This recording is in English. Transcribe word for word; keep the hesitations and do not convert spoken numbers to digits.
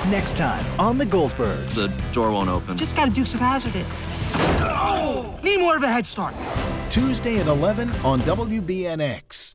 Next time on the Goldbergs. The door won't open. Just gotta Dukes of Hazzard it. Oh! Need more of a head start. Tuesday at eleven on W B N X.